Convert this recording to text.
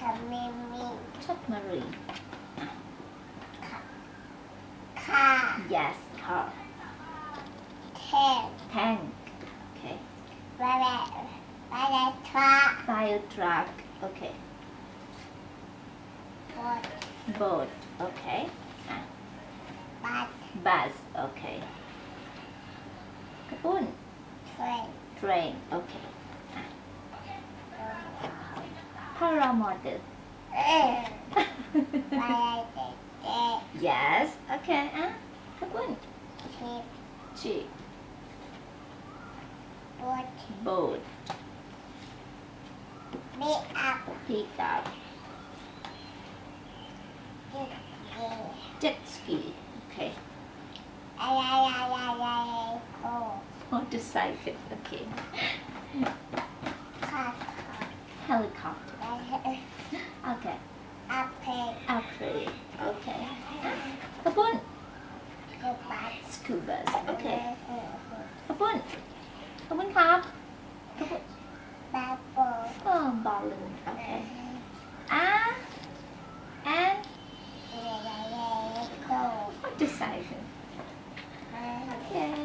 submarine car yes car tank okay fire truck okay boat okay bus okay กระปุ้น train okay paramotor yes okay กระปุ้น ship boat pick up jet ski okay motorcycle okay helicopter okay airplane okay กระปุ้น school bus okay กระปุ้นครับกระปุ้นballoon okay and motorcycle okay